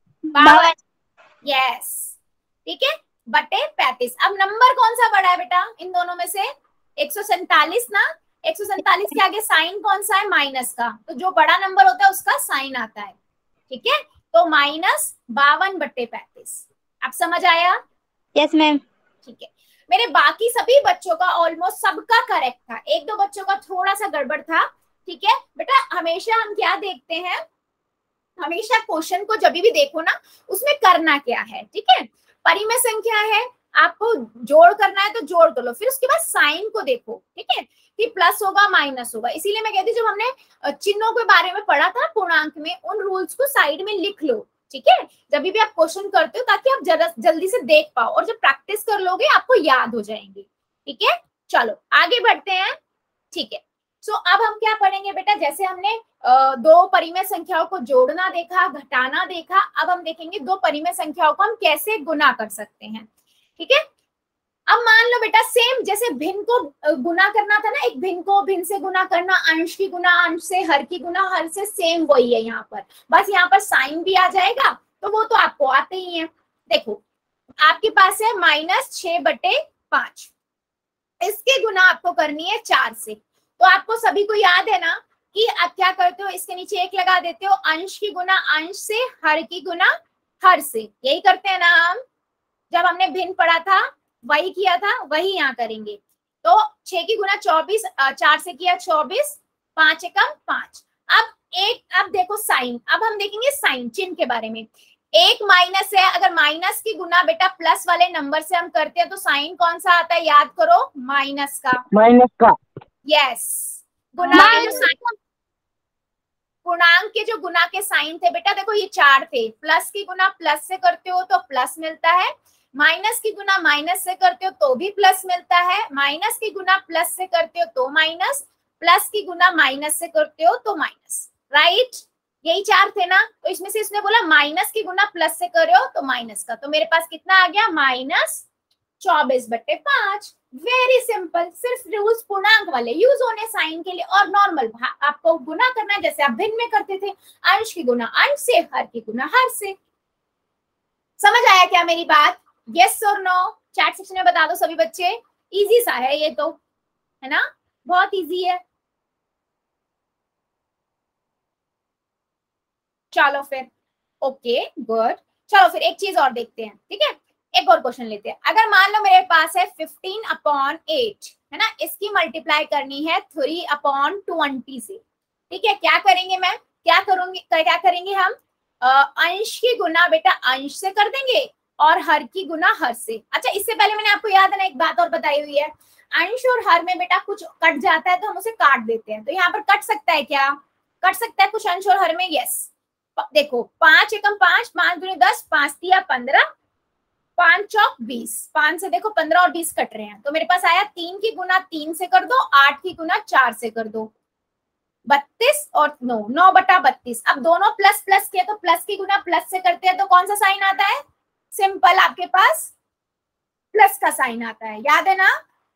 यस, ठीक है, बटे 35। अब नंबर कौन सा बड़ा है बेटा इन दोनों में से? 147 ना, 147 के आगे साइन कौन सा है? माइनस का, तो जो बड़ा नंबर होता है उसका साइन आता है, ठीक है। तो -52 बटे 35। अब समझ आया? Yes ma'am. ठीक है, मेरे बाकी सभी बच्चों का ऑलमोस्ट सबका करेक्ट था, एक दो बच्चों का थोड़ा सा गड़बड़ था, ठीक है बेटा। हमेशा हम क्या देखते हैं, हमेशा क्वेश्चन को जब भी देखो ना उसमें करना क्या है, ठीक है। परिमेय संख्या है, आपको जोड़ करना है तो जोड़ कर लो, फिर उसके बाद साइन को देखो, ठीक है, कि प्लस होगा माइनस होगा। इसीलिए मैं कहती हूँ जब हमने चिन्हों के बारे में पढ़ा था पूर्णांक में, उन रूल्स को साइड में लिख लो, ठीक है, जब भी आप क्वेश्चन करते हो, ताकि आप जल्दी से देख पाओ, और जब प्रैक्टिस कर लोगे आपको याद हो जाएंगे, ठीक है। चलो आगे बढ़ते हैं, ठीक है। सो अब हम क्या पढ़ेंगे बेटा, जैसे हमने दो परिमेय संख्याओं को जोड़ना देखा, घटाना देखा, अब हम देखेंगे दो परिमेय संख्याओं को हम कैसे गुना कर सकते हैं, ठीक है। अब मान लो बेटा सेम जैसे भिन्न को गुना करना था ना, एक भिन्न को भिन्न से गुना करना, अंश की गुना अंश से, हर की गुना हर से, सेम वही है यहाँ पर, बस यहाँ पर साइन भी आ जाएगा, तो वो तो आपको आते ही है। देखो आपके पास है -6 बटे 5, इसकी गुना आपको करनी है 4 से, तो आपको सभी को याद है ना कि आप क्या करते हो, इसके नीचे 1 लगा देते हो, अंश की गुना अंश से, हर की गुना हर से, यही करते हैं ना हम। जब हमने भिन्न पढ़ा था वही किया था, वही यहाँ करेंगे। तो 6 की गुना 24, 4 से किया 24, 5 एकम 5। अब देखो साइन, अब हम देखेंगे साइन चिन्ह के बारे में। एक माइनस है, अगर माइनस की गुना बेटा प्लस वाले नंबर से हम करते हैं तो साइन कौन सा आता है, याद करो, माइनस का। यस, गुना के जो साइन, पूर्णांक के जो गुना के साइन थे बेटा, देखो ये 4 थे। प्लस की गुना प्लस से करते हो तो प्लस मिलता है, माइनस की गुना माइनस से करते हो तो भी प्लस मिलता है, माइनस की गुना प्लस से करते हो तो माइनस, प्लस की गुना माइनस से करते हो तो माइनस, राइट। यही 4 थे ना, तो इसमें से इसने बोला माइनस की गुना प्लस से कर रहे हो तो माइनस का, तो मेरे पास कितना आ गया, -24/5। वेरी सिंपल, सिर्फ रूल्स पूर्णांक वाले यूज होने साइन के लिए, और नॉर्मल आपको गुना करना है जैसे आप भिन्न में करते थे, अंश की गुना अंश से, हर की गुना हर से। समझ आया क्या मेरी बात? यस और नो चैट सेक्शन में बता दो सभी बच्चे। इजी सा है ये तो, है ना, बहुत इजी है। चलो फिर, ओके गुड। चलो फिर एक चीज और देखते हैं, ठीक है, एक और क्वेश्चन लेते हैं। अगर मान लो मेरे पास है 15/8, है ना, इसकी मल्टीप्लाई करनी है 3/20 से, ठीक है। क्या करेंगे, मैं क्या करेंगे हम, अंश की गुना बेटा अंश से कर देंगे और हर की गुना हर से। अच्छा, इससे पहले मैंने आपको याद है ना एक बात और बताई हुई है, अंश और हर में बेटा कुछ कट जाता है तो हम उसे काट देते हैं, तो यहाँ पर कट सकता है क्या, कट सकता है कुछ अंश और हर में, यस। देखो 5 एकम 5, 5 दूनी 10, 5 तिया 15, 5 चौक 20, 5 से देखो 15 और 20 कट रहे हैं, तो मेरे पास आया 3 की गुना 3 से कर दो, 8 की गुना 4 से कर दो, 32 और 9/32। अब दोनों प्लस प्लस किया तो प्लस की गुना प्लस से करते हैं तो कौन सा साइन आता है, सिंपल, आपके पास प्लस का साइन आता है, याद है ना।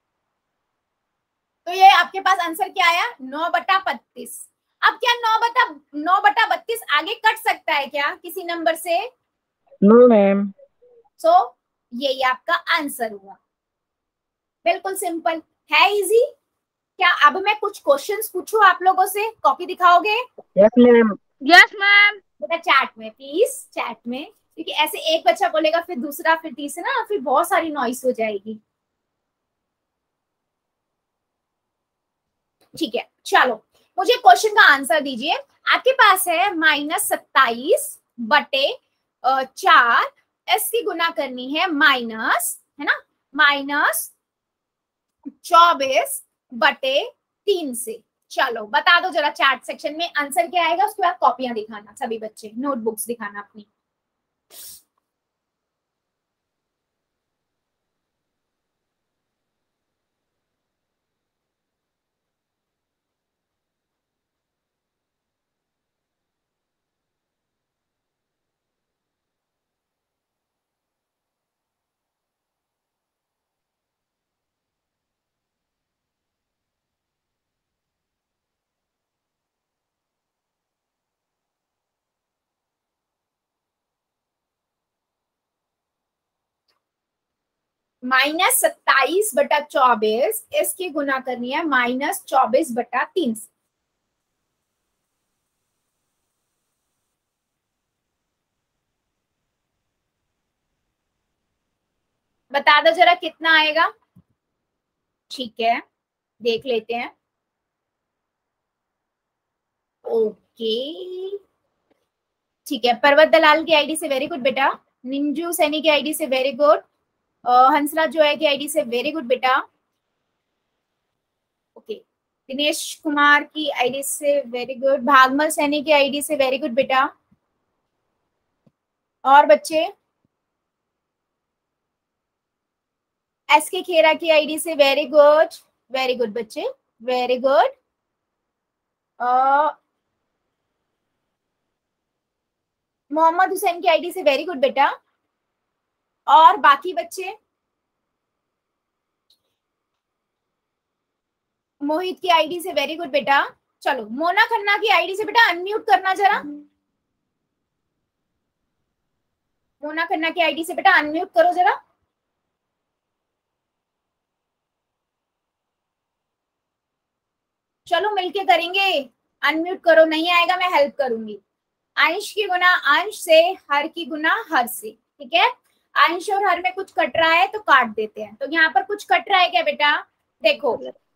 तो ये आपके पास आंसर क्या आया, 9/32। अब क्या 9/32 आगे कट सकता है क्या किसी नंबर से, नो मैम। सो यही आपका आंसर हुआ, बिल्कुल सिंपल है, इजी। क्या अब मैं कुछ क्वेश्चंस पूछूं आप लोगों से, कॉपी दिखाओगे? Yes ma'am. Yes ma'am. बेटा चैट में प्लीज, चैट में, क्योंकि ऐसे एक बच्चा बोलेगा फिर दूसरा फिर तीसरा, फिर बहुत सारी नॉइस हो जाएगी। ठीक है, चलो मुझे क्वेश्चन का आंसर दीजिए। आपके पास है -27/4, इसकी गुना करनी है माइनस, है ना, -24/3 से। चलो बता दो जरा चैट सेक्शन में आंसर क्या आएगा, उसके बाद कॉपियां दिखाना सभी बच्चे, नोटबुक्स दिखाना अपनी। -27/24, इसकी गुना करनी है -24/3 से। बता दो जरा कितना आएगा। ठीक है, देख लेते हैं। ओके ठीक है, पर्वत दलाल की आईडी से वेरी गुड बेटा, निंजू सैनी की आईडी से वेरी गुड, हंसराज जोया की आईडी से वेरी गुड बेटा, ओके, दिनेश कुमार की आईडी से वेरी गुड, भागमल सैनी की आईडी से वेरी गुड बेटा। और बच्चे, एस के खेरा की आईडी से वेरी गुड बच्चे, वेरी गुड। मोहम्मद हुसैन की आईडी से वेरी गुड बेटा। और बाकी बच्चे, मोहित की आईडी से वेरी गुड बेटा। चलो मोना खन्ना की आईडी से बेटा अनम्यूट करना जरा, मोना खन्ना की आईडी से बेटा अनम्यूट करो जरा। चलो मिलके करेंगे, अनम्यूट करो, नहीं आएगा मैं हेल्प करूंगी। अंश की गुना अंश से, हर की गुना हर से, ठीक है। अंश और हर में कुछ कट रहा है तो काट देते हैं। तो यहाँ पर कुछ कट रहा है क्या बेटा? देखो,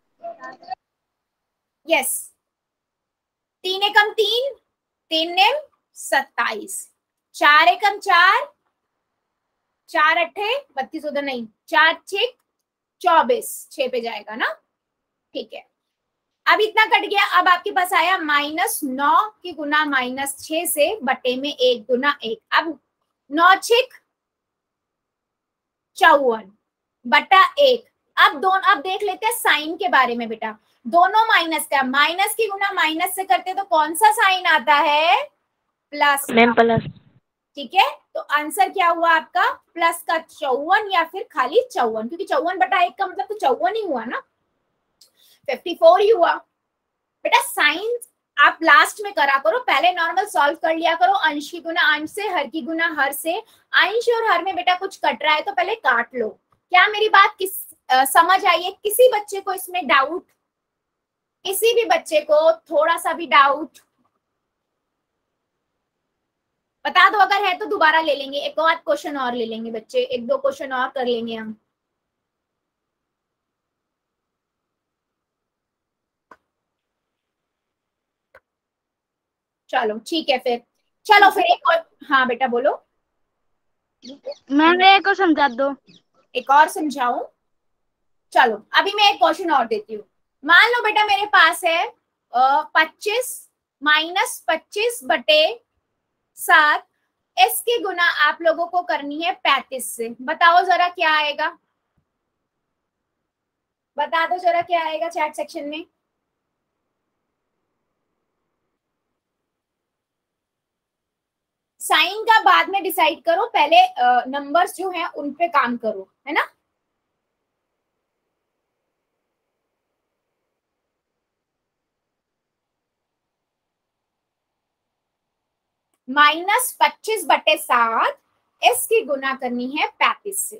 यस, 3 एकम 3, 3 नेम 27, 4 एकम 4, 4 अट्ठे 32, उधर नहीं, 4 छिक 24, 6 पे जाएगा ना, ठीक है। अब इतना कट गया, अब आपके पास आया -9 की गुना -6 से बटे में 1 गुना 1। अब 9 छिक 54 बटा 1। अब देख लेते हैं साइन के बारे में बेटा। दोनों माइनस का, माइनस की गुना माइनस से करते तो कौन सा साइन आता है? प्लस। Ma'am plus. ठीक है, तो आंसर क्या हुआ आपका? प्लस का 54 या फिर खाली 54, क्योंकि 54 बटा 1 का मतलब तो 54 ही हुआ ना, 54 ही हुआ। बेटा साइन आप लास्ट में करा करो, पहले नॉर्मल सॉल्व कर लिया करो। अंश की गुना अंश से, हर की गुना हर से। अंश और हर में बेटा कुछ कट रहा है तो पहले काट लो। क्या मेरी बात समझ आई है? किसी बच्चे को इसमें डाउट? किसी भी बच्चे को थोड़ा सा भी डाउट बता दो, अगर है तो दोबारा ले लेंगे, एक और क्वेश्चन और ले लेंगे बच्चे, 1-2 क्वेश्चन और कर लेंगे हम। चलो ठीक है फिर, चलो फिर एक और। हाँ बेटा बोलो। मैम एक को समझा दो। एक और समझाऊं? चलो अभी मैं एक क्वेश्चन और देती हूँ। मान लो बेटा मेरे पास है 25 -25 बटे 7, इसकी गुना आप लोगों को करनी है 35 से। बताओ जरा क्या आएगा? बता दो जरा क्या आएगा चैट सेक्शन में। साइन का बाद में डिसाइड करो, पहले नंबर्स जो हैं उन पे काम करो, है ना। -25 बटे 7, इसकी गुना करनी है 35 से।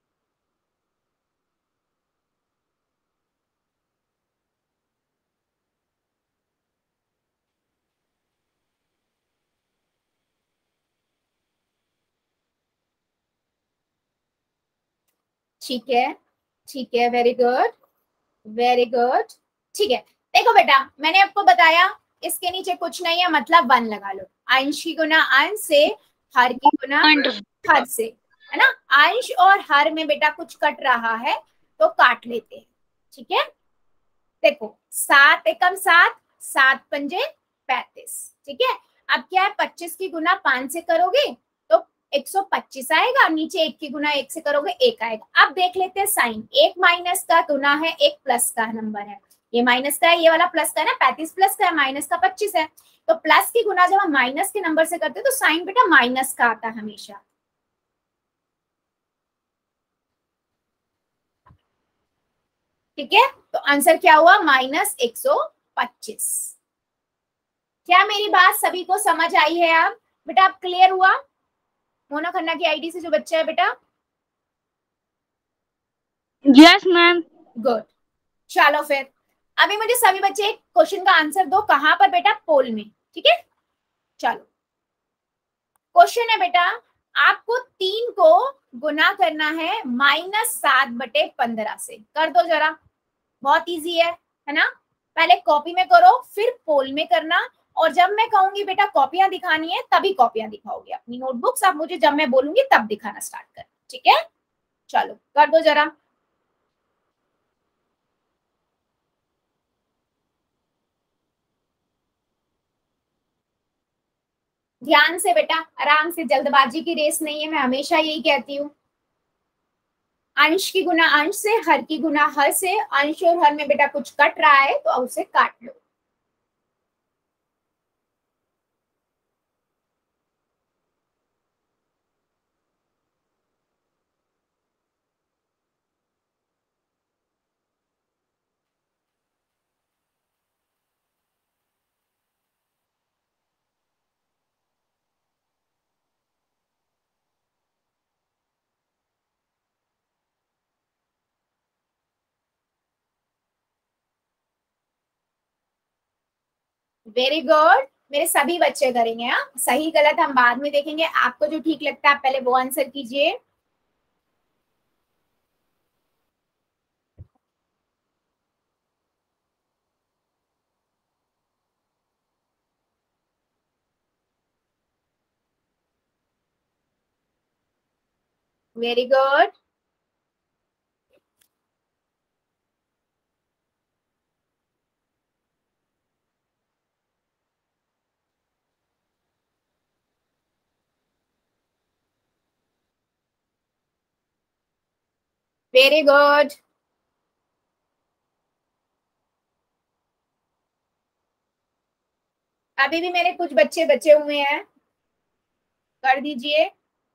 ठीक है, ठीक है, वेरी गुड, वेरी गुड। ठीक है, देखो बेटा मैंने आपको बताया इसके नीचे कुछ नहीं है, मतलब 1 लगा लो। अंश की गुना अंश से, हर की गुना हर से, है ना। अंश और हर में बेटा कुछ कट रहा है तो काट लेते हैं, ठीक है। देखो 7 एकम 7, 7 पंजे 35, ठीक है। अब क्या है, 25 की गुना 5 से करोगे तो 125 आएगा, नीचे 1 की गुना 1 से करोगे 1 आएगा। अब देख लेते हैं साइन, एक माइनस का गुना है, एक प्लस का नंबर है। ये माइनस का है, ये वाला प्लस का है ना, 35 प्लस का है, माइनस का 25 है। तो प्लस की गुना जब हम माइनस के नंबर से करते हैं तो साइन बेटा माइनस का आता है हमेशा। ठीक है, तो आंसर क्या हुआ? -125। क्या मेरी बात सभी को समझ आई है? अब बेटा आप क्लियर हुआ? मोना खन्ना की आईडी से जो बच्चा है बेटा। Yes ma'am. गुड, चलो फिर अभी मुझे सभी बच्चे एक क्वेश्चन का आंसर दो। कहां पर बेटा? पोल में, ठीक है। चलो क्वेश्चन है बेटा, आपको 3 को गुना करना है -7 बटे 15 से। कर दो जरा, बहुत इजी है ना। पहले कॉपी में करो, फिर पोल में करना, और जब मैं कहूंगी बेटा कॉपियां दिखानी है तभी कॉपियां दिखाओगे। अपनी नोटबुक्स आप मुझे जब मैं बोलूंगी तब दिखाना स्टार्ट कर, ठीक है। चलो कर दो जरा। ध्यान से बेटा, आराम से, जल्दबाजी की रेस नहीं है, मैं हमेशा यही कहती हूँ। अंश की गुना अंश से, हर की गुना हर से। अंश और हर में बेटा कुछ कट रहा है तो उसे काट लो। वेरी गुड, मेरे सभी बच्चे करेंगे। हाँ, सही गलत हम बाद में देखेंगे, आपको जो ठीक लगता है आप पहले वो आंसर कीजिए। Very good. Very good. अभी भी मेरे कुछ बच्चे बचे हुए हैं, कर दीजिए।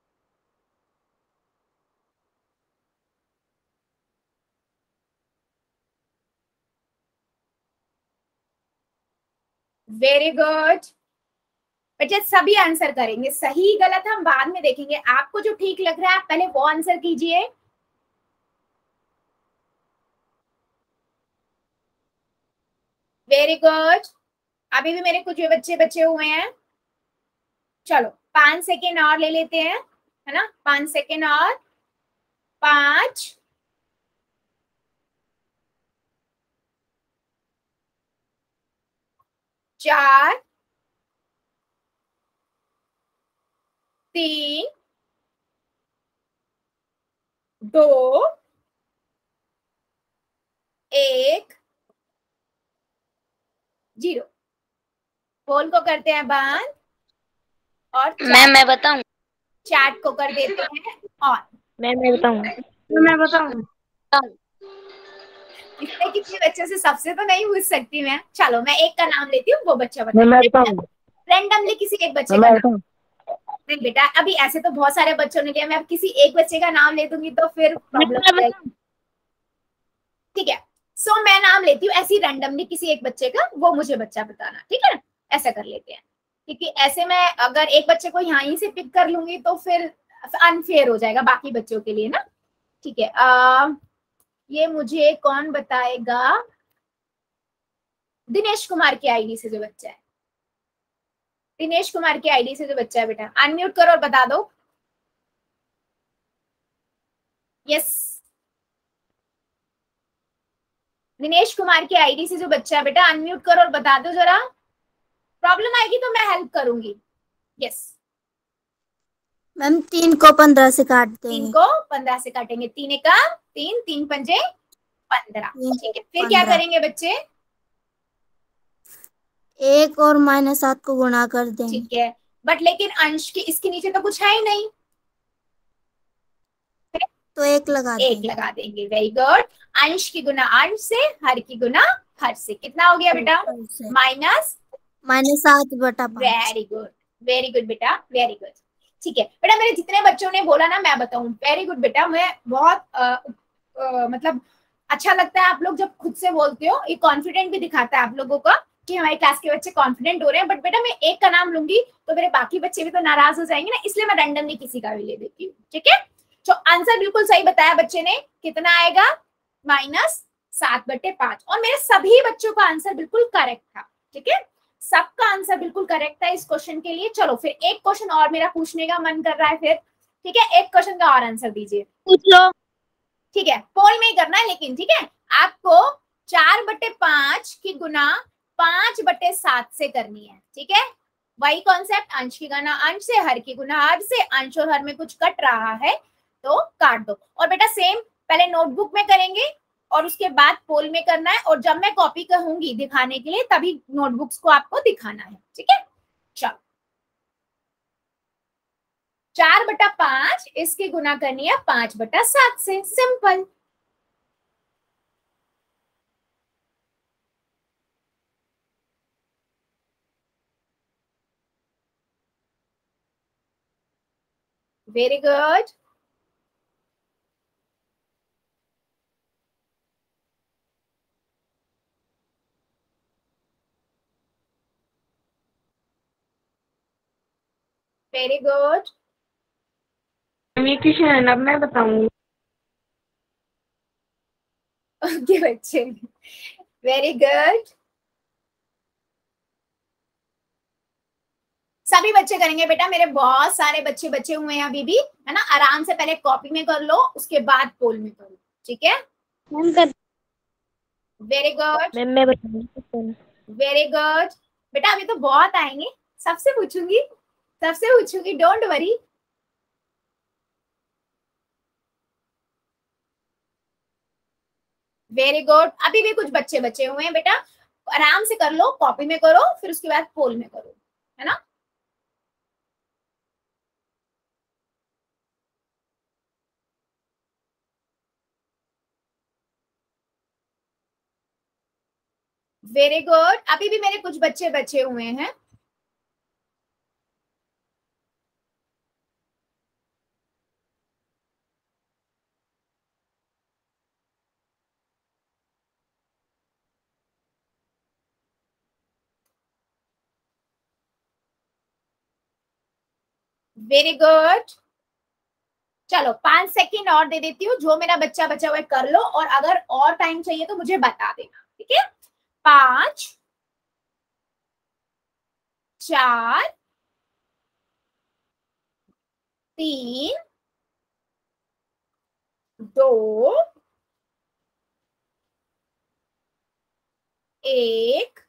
Very good. बच्चे सभी आंसर करेंगे, सही गलत हम बाद में देखेंगे। आपको जो ठीक लग रहा है आप पहले वो आंसर कीजिए। Very good. अभी भी मेरे कुछ बच्चे बचे हुए हैं। चलो 5 सेकेंड और ले लेते हैं, है ना। 5 सेकेंड और। 5, 4, 3, 2, 1, 0। पोल को करते हैं बंद और मैम मैं बताऊं? चैट को कर देते हैं ऑन। मैं बताऊँ? मैं बताऊं? इसमें कितने बच्चों से सबसे तो नहीं पूछ सकती मैं। चलो मैं एक का नाम लेती हूँ, वो बच्चा मैं बता। बताऊँ? रैंडमली किसी एक बच्चे का मैं नाम। बताऊँ? नहीं बेटा, अभी ऐसे तो बहुत सारे बच्चों ने लिया, मैं अब किसी एक बच्चे का नाम ले दूंगी तो फिर प्रॉब्लम हो जाएगी। ठीक है, सो मैं नाम लेती हूँ ऐसी रैंडमली किसी एक बच्चे का, वो मुझे बच्चा बताना, ठीक है। ऐसा कर लेते हैं, क्योंकि ऐसे मैं अगर एक बच्चे को यहाँ से पिक कर लूंगी तो फिर अनफेयर हो जाएगा बाकी बच्चों के लिए ना। ठीक है, ये मुझे कौन बताएगा? दिनेश कुमार की आईडी से जो बच्चा है, दिनेश कुमार की आईडी से जो बच्चा है बेटा, अनम्यूट करो और बता दो। यस, दिनेश कुमार की आईडी से जो बच्चा है बेटा, अनम्यूट करो और बता दो जरा। प्रॉब्लम आएगी तो मैं हेल्प करूंगी। यस, मैम 3 को 15 से काट 3 देंगे। को 15 से काटेंगे। 3 का 3, 3 पंजे 15। ठीक है, फिर क्या 15। करेंगे बच्चे? 1 और -7 को गुणा कर देंगे। ठीक है, बट लेकिन अंश की इसके नीचे तो कुछ है ही नहीं, तो 1 लगा एक देंगे। लगा देंगे। Very good. अंश की गुना अंश से, हर की गुना हर से। कितना हो गया बेटा? Minus -7/5। Very good, very good बेटा, वेरी गुड। ठीक है बेटा, मेरे जितने बच्चों ने बोला ना मैं बताऊं, वेरी गुड बेटा। मैं बहुत मतलब अच्छा लगता है आप लोग जब खुद से बोलते हो, ये कॉन्फिडेंट भी दिखाता है आप लोगों का कि हमारी क्लास के बच्चे कॉन्फिडेंट हो रहे हैं। बट बेटा मैं एक का नाम लूंगी तो मेरे बाकी बच्चे भी तो नाराज हो जाएंगे ना, इसलिए मैं रैंडमली किसी का भी ले देती हूँ। ठीक है, तो आंसर बिल्कुल सही बताया बच्चे ने। कितना आएगा? -7/5। और मेरे सभी बच्चों का आंसर बिल्कुल करेक्ट था। ठीक है, सबका आंसर बिल्कुल करेक्ट था इस क्वेश्चन के लिए। चलो फिर एक क्वेश्चन और मेरा पूछने का मन कर रहा है फिर। ठीक है, एक क्वेश्चन का और आंसर दीजिए। पूछ लो। ठीक है, पोल में ही करना है लेकिन। ठीक है, आपको 4/5 की गुना 5/7 से करनी है। ठीक है, वही कॉन्सेप्ट, अंश की गुना अंश से, हर की गुना हर से। अंश और हर में कुछ कट रहा है तो काट दो। और बेटा सेम पहले नोटबुक में करेंगे और उसके बाद पोल में करना है, और जब मैं कॉपी कहूंगी दिखाने के लिए तभी नोटबुक्स को आपको दिखाना है। ठीक है, चलो 4/5 इसकी गुना करनी है 5/7 से। Simple. Very good. Very good. ये क्वेश्चन अब मैं बताऊंगी। ओके बच्चे, वेरी गुड। सभी बच्चे करेंगे बेटा, मेरे बहुत सारे बच्चे बचे हुए हैं अभी भी, है ना। आराम से पहले कॉपी में कर लो, उसके बाद पोल में करो। ठीक है, वेरी गुड, मैं बताऊँ? Very good. बेटा अभी तो बहुत आएंगे, सबसे पूछूंगी, सबसे पूछूंगी, डोंट वरी। Very good. अभी भी कुछ बच्चे बचे हुए हैं बेटा, आराम से कर लो, कॉपी में करो, फिर उसके बाद पोल में करो, है ना। Very good. अभी भी मेरे कुछ बच्चे बचे हुए हैं। Very good. चलो 5 सेकंड और दे देती हूँ, जो मेरा बच्चा बचा हुआ है कर लो, और अगर और टाइम चाहिए तो मुझे बता देना, ठीक है। 5 4 3 2 1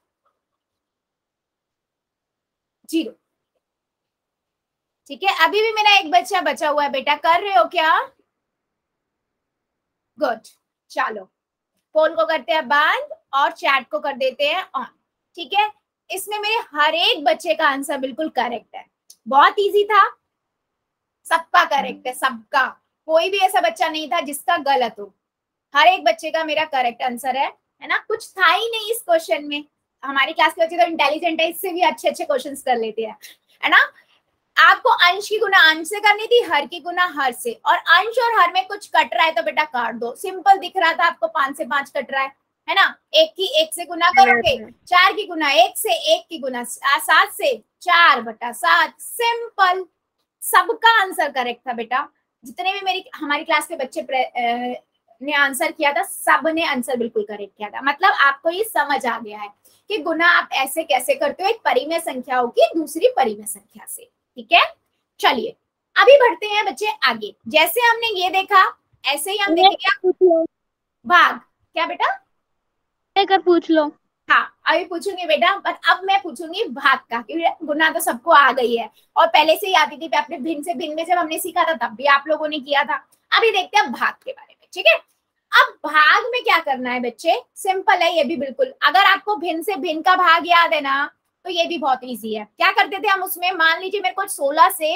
0। ठीक है, अभी भी मेरा एक बच्चा बचा हुआ है बेटा, कर रहे हो क्या? गुड। चलो फोन को करते हैं बंद और चैट को कर देते हैं ऑन। ठीक है, इसमें मेरे हर एक बच्चे का आंसर बिल्कुल करेक्ट है, बहुत इजी था, सबका करेक्ट है, सबका, कोई भी ऐसा बच्चा नहीं था जिसका गलत हो, हर एक बच्चे का मेरा करेक्ट आंसर है ना। कुछ था ही नहीं इस क्वेश्चन में, हमारी क्लास के बच्चे तो इंटेलिजेंट है, इससे भी अच्छे अच्छे क्वेश्चंस कर लेते हैं, है ना। आपको अंश की गुना अंश से करनी थी, हर की गुना हर से, और अंश और हर में कुछ कट रहा है तो बेटा काट दो, सिंपल दिख रहा था आपको 5 से 5 कट रहा है ना। 1 की 1 से गुना करोगे, 4 की गुना 1 से, 1 की गुना 7 से, 4/7, सिंपल। सबका आंसर करेक्ट था बेटा, जितने भी मेरी हमारी क्लास के बच्चे ने आंसर किया था, सब ने आंसर बिल्कुल करेक्ट किया था। मतलब आपको ये समझ आ गया है कि गुना आप ऐसे कैसे करते हो, एक परिमेय संख्या होगी दूसरी परिमेय संख्या से, ठीक है। चलिए अभी बढ़ते हैं बच्चे आगे, जैसे हमने ये देखा ऐसे ही हम देखेंगे भाग। क्या बेटा? लेकर पूछ लो। हाँ अभी पूछूंगी बेटा, पर अब मैं पूछूंगी भाग का, क्योंकि गुना तो सबको आ गई है और पहले से ही आती थी, अपने भिन्न से भिन्न में जब हमने सीखा था तब भी आप लोगों ने किया था। अभी देखते हैं भाग के बारे में, ठीक है। अब भाग में क्या करना है बच्चे, सिंपल है ये भी बिल्कुल। अगर आपको भिन्न से भिन्न का भाग याद है ना, तो ये भी बहुत इजी है। क्या करते थे हम उसमें, मान लीजिए मेरे को 16 से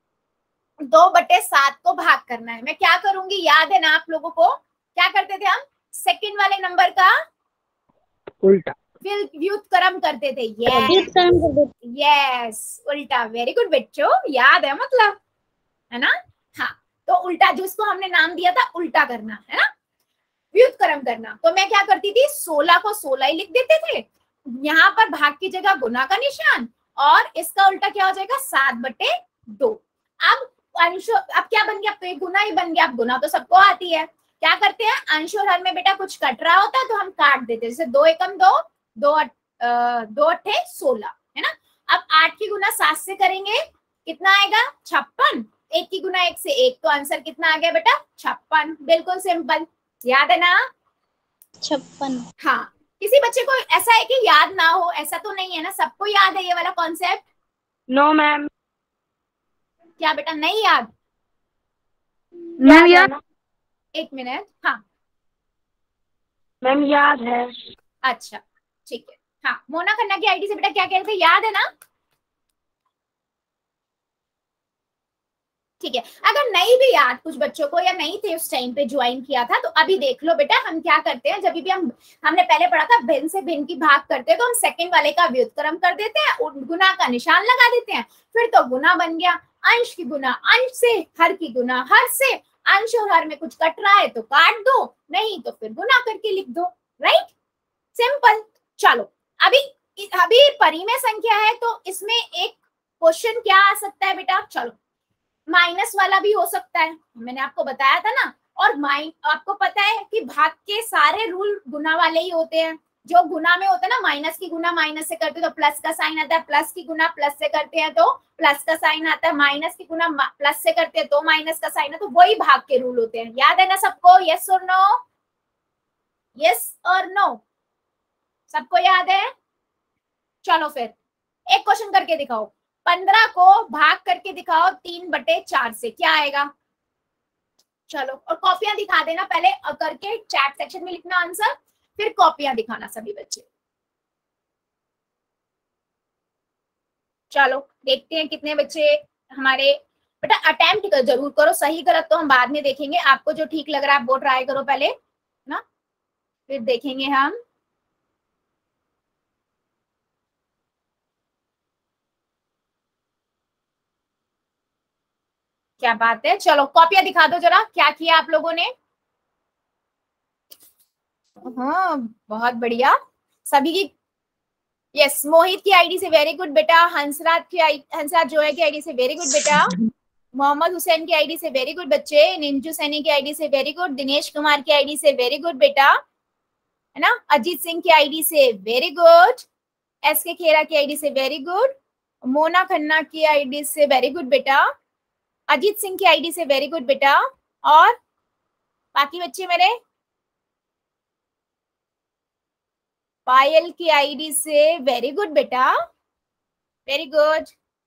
2/7 को भाग करना है, मैं क्या करूंगी, याद है ना आप लोगों को, क्या करते थे हम, सेकंड वाले नंबर का उल्टा व्युत्क्रम करते थे। यस उल्टा, वेरी गुड बच्चों, याद है मतलब, है ना। हाँ तो उल्टा, जिसको हमने नाम दिया था उल्टा करना, है ना, व्युत्क्रम करना। तो मैं क्या करती थी, 16 को 16 ही लिख देते थे, यहाँ पर भाग की जगह गुना का निशान, और इसका उल्टा क्या हो जाएगा, 7/2। अब अंश, अब क्या बन गया, तो गुना ही बन गया। अब गुना तो सबको आती है, क्या करते हैं, अंश और हर में बेटा कुछ कट रहा होता है तो हम काट देते हैं, जैसे 2 एकम 2, 2 अट्ठे 16, है ना। अब 8 की गुना 7 से करेंगे, कितना आएगा, 56। 1 की गुना 1 से 1, तो आंसर कितना आ गया बेटा, 56। बिल्कुल सिंपल, याद है ना, 56। हाँ। किसी बच्चे को ऐसा है कि याद ना हो, ऐसा तो नहीं है ना, सबको याद है ये वाला कॉन्सेप्ट? No ma'am. क्या बेटा नहीं याद? मैम याद, एक मिनट, हाँ मैम याद है। अच्छा ठीक है। हाँ मोना खन्ना की आईडी से बेटा क्या कह रहे थे, याद है ना? ठीक है, अगर नहीं भी याद कुछ बच्चों को, या नहीं थे उस टाइम पे ज्वाइन किया था, तो अभी देख लो बेटा, हम क्या करते हैं, जब भी हमने पहले पढ़ा था भिन्न से भिन्न की भाग करते हैं, तो हम सेकंड वाले का व्युत्क्रम कर देते हैं, गुना का निशान लगा देते हैं, फिर तो गुना बन गया। अंश की गुना अंश से, हर की गुना हर से, अंश और हर में कुछ कट रहा है तो काट दो, नहीं तो फिर गुना करके लिख दो, राइट, सिंपल। चलो अभी परिमेय संख्या है, तो इसमें एक क्वेश्चन क्या आ सकता है बेटा, चलो माइनस वाला भी हो सकता है, मैंने आपको बताया था ना। और आपको पता है कि भाग के सारे रूल गुना वाले ही होते हैं, जो गुना में होता है ना, माइनस की गुना माइनस से करते हैं तो प्लस का साइन आता है, प्लस की गुना प्लस से करते हैं तो प्लस का साइन आता है, माइनस की गुना प्लस से करते हैं तो माइनस का साइन है, तो वही भाग के रूल होते हैं, याद है ना सबको, यस और नो, यस और नो, सबको याद है। चलो फिर एक क्वेश्चन करके दिखाओ, 15 को भाग करके दिखाओ 3/4 से, क्या आएगा, चलो, और कॉपियां दिखा देना पहले करके, चैट सेक्शन में लिखना आंसर, फिर कॉपियां दिखाना सभी बच्चे। चलो देखते हैं कितने बच्चे हमारे। बेटा अटेम्प्ट जरूर करो, सही गलत तो हम बाद में देखेंगे, आपको जो ठीक लग रहा है आप वो ट्राई करो पहले ना, फिर देखेंगे हम। क्या बात है, चलो कॉपियां दिखा दो जरा, क्या किया आप लोगों ने। हाँ बहुत बढ़िया सभी की। यस, मोहित की आईडी से वेरी गुड बेटा, हंसराज जोया की आईडी से वेरी गुड बेटा, मोहम्मद हुसैन की आईडी से वेरी गुड बच्चे, निंजू सैनी की आईडी से वेरी गुड, दिनेश कुमार की आईडी से वेरी गुड बेटा, है ना, अजीत सिंह की आईडी से वेरी गुड, एस के खेरा की आईडी से वेरी गुड, मोना खन्ना की आईडी से वेरी गुड बेटा, अजीत सिंह की आईडी से वेरी गुड बेटा, और बाकी बच्चे मेरे, पायल की आईडी से वेरी गुड बेटा, वेरी गुड,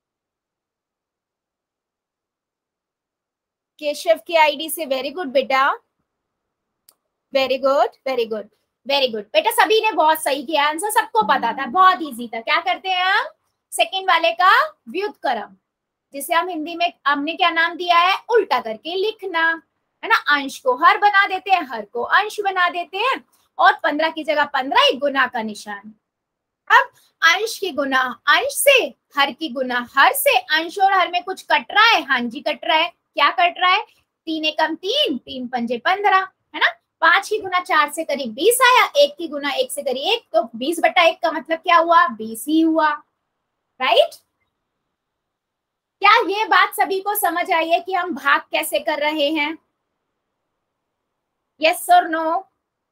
केशव की आईडी से वेरी गुड बेटा, very good very good very good बेटा, सभी ने बहुत सही किया आंसर, सबको पता था, बहुत इजी था। क्या करते हैं हम, सेकंड वाले का व्युत्क्रम, जिसे हम हिंदी में हमने क्या नाम दिया है, उल्टा करके लिखना, है ना, अंश को हर बना देते हैं, हर को अंश बना देते हैं, और 15 की जगह 15 एक गुना का निशान। अब अंश की गुना अंश से, हर की गुना हर से, अंश और हर में कुछ कट रहा है, हाँ जी कट रहा है, क्या कट रहा है, 3 एकम 3, 3 पंजे 15, है ना, 5 की गुना 4 से करीब 20 आया, 1 की गुना 1 से करीब 1, तो 20/1 का मतलब क्या हुआ, 20 ही हुआ, राइट। क्या ये बात सभी को समझ आई है कि हम भाग कैसे कर रहे हैं, यस और नो।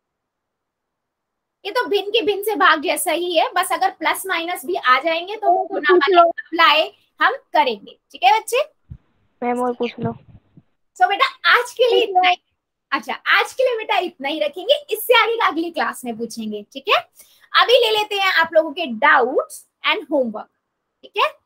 ये तो भिन्न के भिन्न से भाग जैसा ही है, बस अगर प्लस माइनस भी आ जाएंगे तो वो गुना वाले अप्लाई हम करेंगे, ठीक है बच्चे। मैम और पूछ लो। सो बेटा आज के लिए इतना ही, अच्छा आज के लिए बेटा इतना ही रखेंगे, इससे आगे का अगली क्लास में पूछेंगे, ठीक है। अभी ले लेते हैं आप लोगों के डाउट्स एंड होमवर्क, ठीक है।